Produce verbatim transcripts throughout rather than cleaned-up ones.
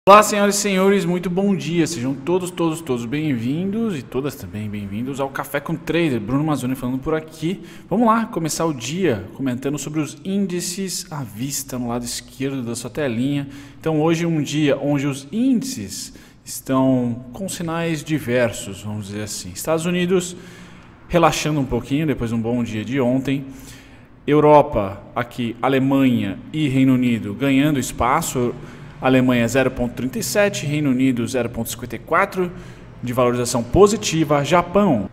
Olá, senhoras e senhores, muito bom dia, sejam todos, todos, todos bem-vindos e todas também bem-vindos ao Café com Trader. Bruno Mazzoni falando por aqui. Vamos lá, começar o dia comentando sobre os índices à vista no lado esquerdo da sua telinha. Então hoje é um dia onde os índices estão com sinais diversos, vamos dizer assim. Estados Unidos relaxando um pouquinho depois de um bom dia de ontem. Europa, aqui, Alemanha e Reino Unido ganhando espaço. Alemanha zero vírgula trinta e sete, Reino Unido zero vírgula cinquenta e quatro de valorização positiva, Japão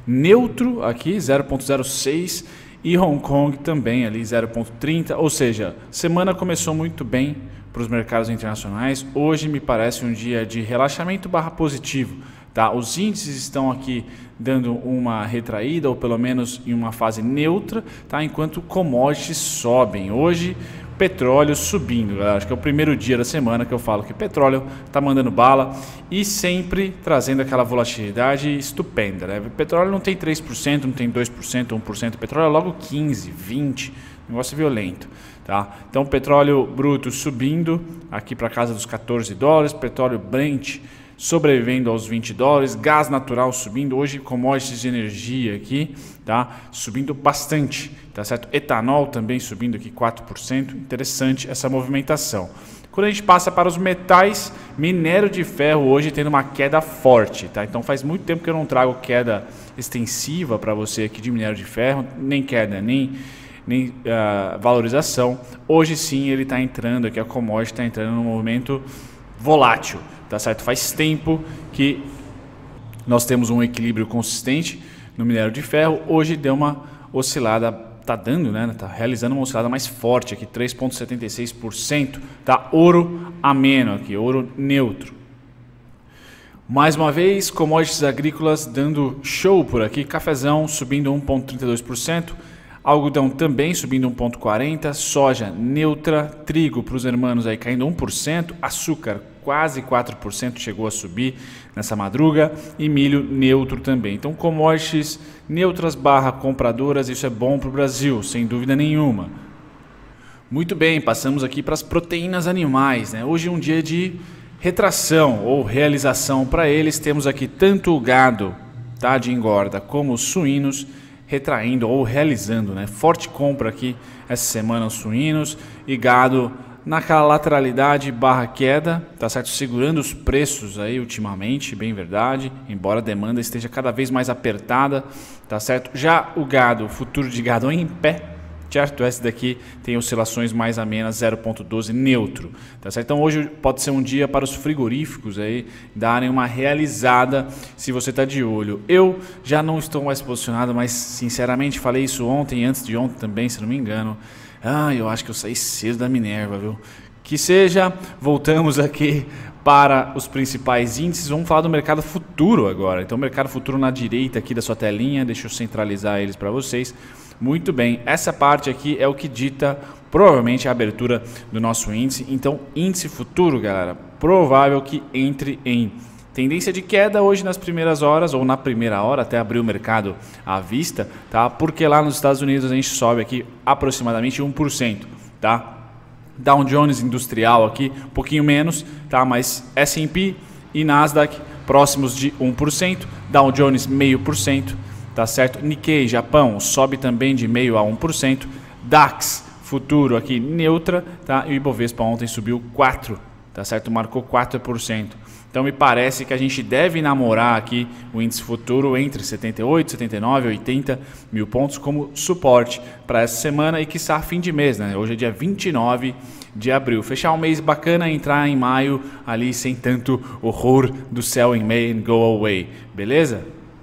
neutro aqui zero vírgula zero seis e Hong Kong também ali zero vírgula trinta, ou seja, semana começou muito bem para os mercados internacionais. Hoje me parece um dia de relaxamento barra positivo, tá? Os índices estão aqui dando uma retraída ou pelo menos em uma fase neutra, tá? Enquanto commodities sobem. Hoje petróleo subindo, galera. Acho que é o primeiro dia da semana que eu falo que petróleo está mandando bala e sempre trazendo aquela volatilidade estupenda, né? Petróleo não tem três por cento, não tem dois por cento, um por cento, petróleo é logo quinze, vinte, negócio violento, tá? Então petróleo bruto subindo aqui para casa dos quatorze dólares, petróleo Brent sobrevivendo aos vinte dólares, gás natural subindo, hoje commodities de energia aqui, tá? Subindo bastante, tá certo? Etanol também subindo aqui quatro por cento, interessante essa movimentação. Quando a gente passa para os metais, minério de ferro hoje tendo uma queda forte, tá? Então faz muito tempo que eu não trago queda extensiva para você aqui de minério de ferro, nem queda, nem nem uh, valorização. Hoje sim ele está entrando aqui, a commodity está entrando num movimento volátil, tá certo? Faz tempo que nós temos um equilíbrio consistente no minério de ferro. Hoje deu uma oscilada, tá dando, né? Tá realizando uma oscilada mais forte aqui, três vírgula setenta e seis por cento, tá? Ouro ameno aqui, ouro neutro. Mais uma vez, commodities agrícolas dando show por aqui, cafezão subindo um vírgula trinta e dois por cento. Algodão também subindo um vírgula quarenta por cento, soja neutra, trigo para os hermanos aí caindo um por cento, açúcar quase quatro por cento chegou a subir nessa madruga e milho neutro também. Então commodities neutras barra compradoras, isso é bom para o Brasil, sem dúvida nenhuma. Muito bem, passamos aqui para as proteínas animais, né? Hoje é um dia de retração ou realização para eles, temos aqui tanto o gado, tá, de engorda como os suínos, retraindo ou realizando, né? Forte compra aqui essa semana os suínos e gado naquela lateralidade barra queda, tá certo? Segurando os preços aí ultimamente, bem verdade, embora a demanda esteja cada vez mais apertada, tá certo? Já o gado, o futuro de gado em pé, certo? Esse daqui tem oscilações mais amenas, zero vírgula doze neutro, tá certo? Então hoje pode ser um dia para os frigoríficos aí darem uma realizada se você está de olho. Eu já não estou mais posicionado, mas sinceramente falei isso ontem, antes de ontem também, se não me engano. Ah, eu acho que eu saí cedo da Minerva, viu? Que seja, voltamos aqui para os principais índices. Vamos falar do mercado futuro agora. Então, o mercado futuro na direita aqui da sua telinha, deixa eu centralizar eles para vocês. Muito bem, essa parte aqui é o que dita provavelmente a abertura do nosso índice. Então, índice futuro, galera, provável que entre em tendência de queda hoje nas primeiras horas ou na primeira hora até abrir o mercado à vista, tá? Porque lá nos Estados Unidos a gente sobe aqui aproximadamente um por cento, tá? Dow Jones Industrial aqui um pouquinho menos, tá? Mas S and P e Nasdaq próximos de um por cento, Dow Jones meio por cento, tá certo? Nikkei Japão sobe também de meio a um por cento, DAX futuro aqui neutra, tá? E o Ibovespa ontem subiu quatro por cento, tá certo? Marcou quatro por cento. Então me parece que a gente deve namorar aqui o índice futuro entre setenta e oito, setenta e nove, oitenta mil pontos como suporte para essa semana e quiçá fim de mês, né? Hoje é dia vinte e nove de abril. Fechar um mês bacana, entrar em maio ali sem tanto horror do céu em May and go away, beleza?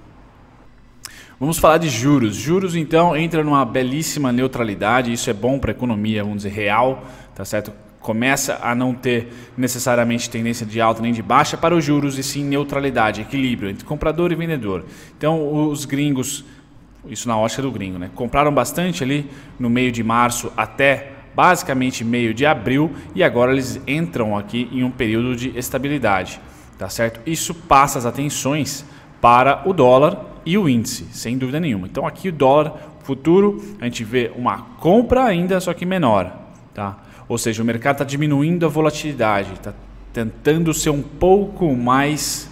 Vamos falar de juros. Juros então entra numa belíssima neutralidade, isso é bom para a economia, vamos dizer, real, tá certo? Começa a não ter necessariamente tendência de alta nem de baixa para os juros e sim neutralidade, equilíbrio entre comprador e vendedor. Então os gringos, isso na ótica do gringo, né? Compraram bastante ali no meio de março até basicamente meio de abril e agora eles entram aqui em um período de estabilidade, tá certo? Isso passa as atenções para o dólar e o índice, sem dúvida nenhuma. Então aqui o dólar futuro, a gente vê uma compra ainda, só que menor, tá? Ou seja, o mercado está diminuindo a volatilidade, está tentando ser um pouco mais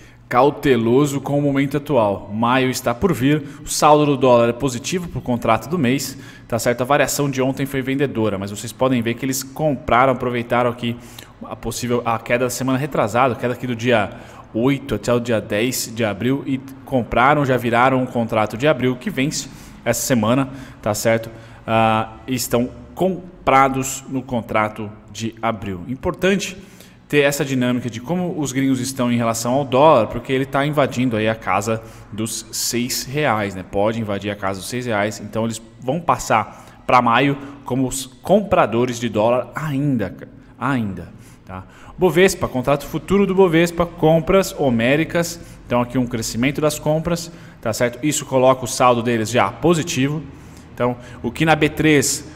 cauteloso com o momento atual. Maio está por vir, o saldo do dólar é positivo para o contrato do mês, tá certo? A variação de ontem foi vendedora, mas vocês podem ver que eles compraram, aproveitaram aqui a possível a queda da semana retrasada, a queda aqui do dia oito até o dia dez de abril e compraram, já viraram um contrato de abril que vence essa semana, tá certo? Uh, estão comprados no contrato de abril. Importante ter essa dinâmica de como os gringos estão em relação ao dólar, porque ele está invadindo aí a casa dos seis reais, né? Pode invadir a casa dos seis reais, então eles vão passar para maio como os compradores de dólar ainda, ainda, tá? Bovespa, contrato futuro do Bovespa, compras homéricas, então aqui um crescimento das compras, tá certo? Isso coloca o saldo deles já positivo, então o que na B três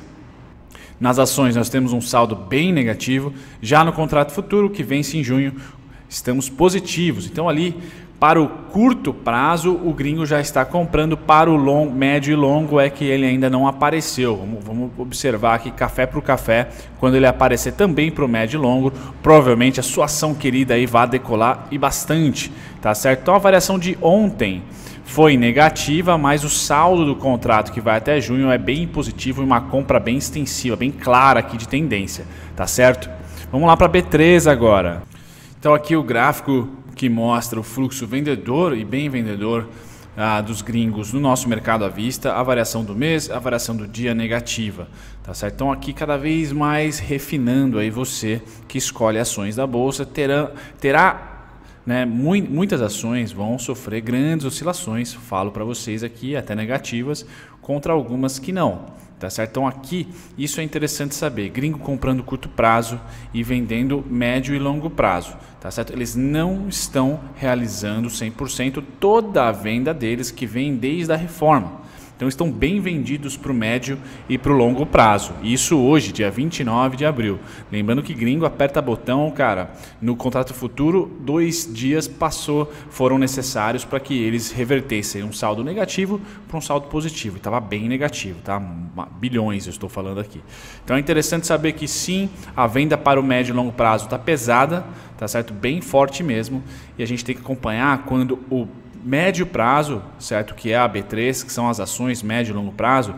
nas ações nós temos um saldo bem negativo, já no contrato futuro que vence em junho estamos positivos, então ali para o curto prazo o gringo já está comprando, para o long, médio e longo é que ele ainda não apareceu. Vamos, vamos observar aqui café para o café, quando ele aparecer também para o médio e longo, provavelmente a sua ação querida aí vai decolar e bastante, tá certo? Então a variação de ontem foi negativa, mas o saldo do contrato que vai até junho é bem positivo e uma compra bem extensiva, bem clara aqui de tendência, tá certo? Vamos lá para B três agora. Então aqui o gráfico que mostra o fluxo vendedor e bem vendedor ah, dos gringos no nosso mercado à vista, a variação do mês, a variação do dia negativa, tá certo? Então aqui cada vez mais refinando aí você que escolhe ações da bolsa, terá, terá né, muitas ações vão sofrer grandes oscilações, falo para vocês aqui, até negativas, contra algumas que não. Tá certo? Então aqui isso é interessante saber, gringo comprando curto prazo e vendendo médio e longo prazo, tá certo? Eles não estão realizando cem por cento toda a venda deles que vem desde a reforma. Então estão bem vendidos para o médio e para o longo prazo. Isso hoje, dia vinte e nove de abril. Lembrando que gringo aperta botão, cara, no contrato futuro, dois dias passou, foram necessários para que eles revertessem um saldo negativo para um saldo positivo. Estava bem negativo, tá? Bilhões eu estou falando aqui. Então é interessante saber que sim, a venda para o médio e longo prazo está pesada, tá certo? Bem forte mesmo. E a gente tem que acompanhar quando o médio prazo, certo, que é a B três, que são as ações médio e longo prazo,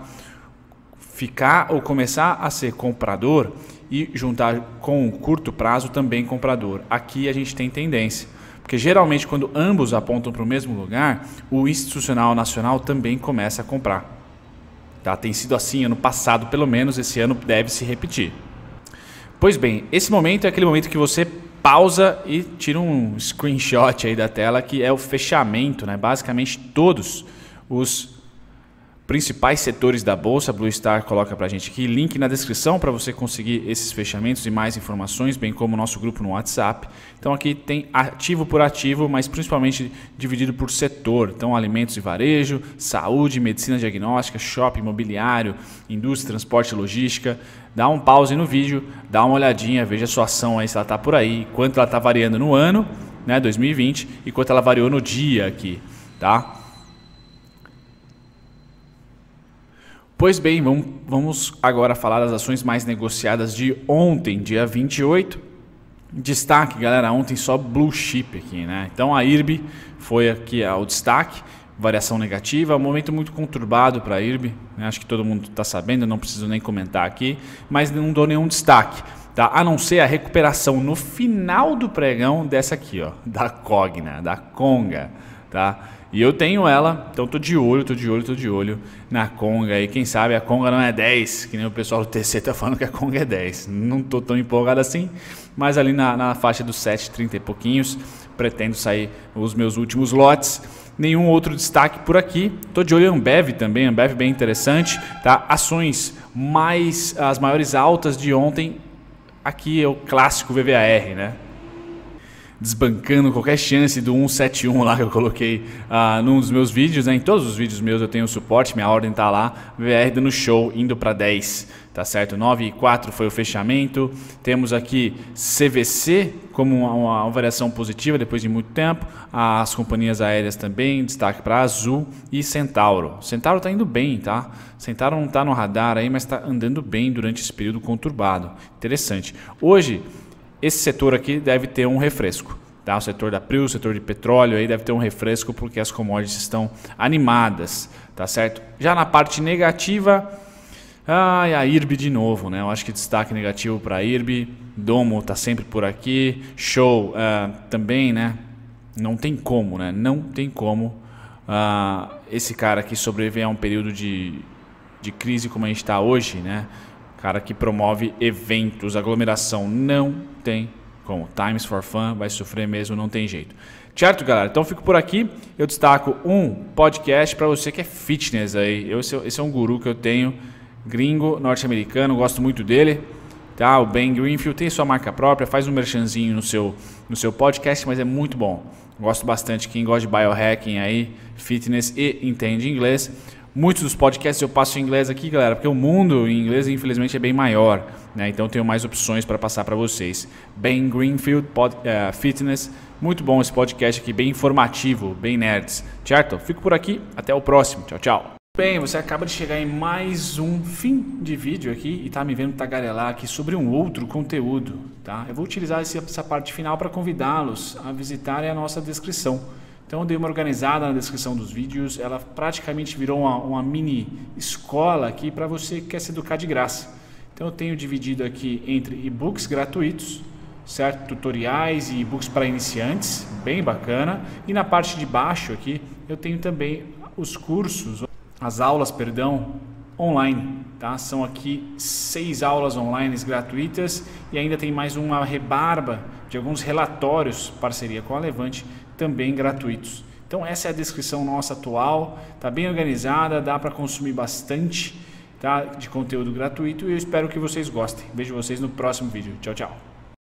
ficar ou começar a ser comprador e juntar com o curto prazo também comprador. Aqui a gente tem tendência, porque geralmente quando ambos apontam para o mesmo lugar, o institucional nacional também começa a comprar. Tá? Tem sido assim ano passado, pelo menos esse ano deve se repetir. Pois bem, esse momento é aquele momento que você pausa e tira um screenshot aí da tela, que é o fechamento, né? Basicamente todos os principais setores da bolsa. Blue Star coloca para a gente aqui, link na descrição para você conseguir esses fechamentos e mais informações, bem como o nosso grupo no WhatsApp. Então aqui tem ativo por ativo, mas principalmente dividido por setor. Então alimentos e varejo, saúde, medicina diagnóstica, shopping, imobiliário, indústria, transporte e logística. Dá um pause no vídeo, dá uma olhadinha, veja a sua ação aí se ela está por aí, quanto ela está variando no ano, né, dois mil e vinte, e quanto ela variou no dia aqui, tá? Pois bem, vamos, vamos agora falar das ações mais negociadas de ontem, dia vinte e oito. Destaque, galera, ontem só blue chip aqui, né? Então a I R B foi aqui o destaque, variação negativa, um momento muito conturbado para a I R B, né? Acho que todo mundo está sabendo, não preciso nem comentar aqui, mas não dou nenhum destaque, tá? A não ser a recuperação no final do pregão dessa aqui, ó, da Cogna, da Conga, tá? E eu tenho ela, então tô de olho, tô de olho, tô de olho na Conga. E quem sabe a Conga não é dez, que nem o pessoal do T C tá falando que a Conga é dez. Não tô tão empolgado assim, mas ali na, na faixa dos sete, trinta e pouquinhos, pretendo sair os meus últimos lotes. Nenhum outro destaque por aqui. Tô de olho em Ambev também, Ambev bem interessante, tá? Ações mais, as maiores altas de ontem, aqui é o clássico V V A R, né? Desbancando qualquer chance do cento e setenta e um lá que eu coloquei uh, num dos meus vídeos, né? Em todos os vídeos meus eu tenho suporte, minha ordem tá lá, V V A R dando show, indo para dez, tá certo? nove e quatro foi o fechamento. Temos aqui C V C como uma, uma variação positiva depois de muito tempo, as companhias aéreas também, destaque para Azul e Centauro. Centauro tá indo bem, tá? Centauro não tá no radar aí, mas tá andando bem durante esse período conturbado. Interessante. Hoje esse setor aqui deve ter um refresco. Tá? O setor da Prio, o setor de petróleo aí deve ter um refresco porque as commodities estão animadas, tá certo? Já na parte negativa, ah, a I R B de novo, né? Eu acho que destaque negativo para a I R B, Domo está sempre por aqui, Show uh, também, né? Não tem como, né? Não tem como uh, esse cara aqui sobreviver a um período de, de crise como a gente está hoje, né? Cara que promove eventos, aglomeração, não tem como. Times for Fun vai sofrer mesmo, não tem jeito. Certo, galera? Então fico por aqui. Eu destaco um podcast para você que é fitness aí. Eu, esse, esse é um guru que eu tenho, gringo, norte-americano, gosto muito dele. Tá? O Ben Greenfield tem sua marca própria, faz um merchanzinho no seu, no seu podcast, mas é muito bom. Gosto bastante. Quem gosta de biohacking aí, fitness e entende inglês. Muitos dos podcasts eu passo em inglês aqui, galera, porque o mundo em inglês, infelizmente, é bem maior, né? Então, tenho mais opções para passar para vocês. Ben Greenfield pod, uh, Fitness. Muito bom esse podcast aqui, bem informativo, bem nerds. Certo? Fico por aqui. Até o próximo. Tchau, tchau. Bem, você acaba de chegar em mais um fim de vídeo aqui e tá me vendo tagarelar aqui sobre um outro conteúdo, tá? Eu vou utilizar essa parte final para convidá-los a visitarem a nossa descrição. Então eu dei uma organizada na descrição dos vídeos, ela praticamente virou uma, uma mini escola aqui para você que quer se educar de graça. Então eu tenho dividido aqui entre e-books gratuitos, certo? Tutoriais e e-books para iniciantes, bem bacana. E na parte de baixo aqui eu tenho também os cursos, as aulas, perdão, online, tá? São aqui seis aulas online gratuitas e ainda tem mais uma rebarba de alguns relatórios, parceria com a Levante, também gratuitos. Então essa é a descrição nossa atual, tá bem organizada, dá para consumir bastante, tá, de conteúdo gratuito e eu espero que vocês gostem. Vejo vocês no próximo vídeo. Tchau, tchau.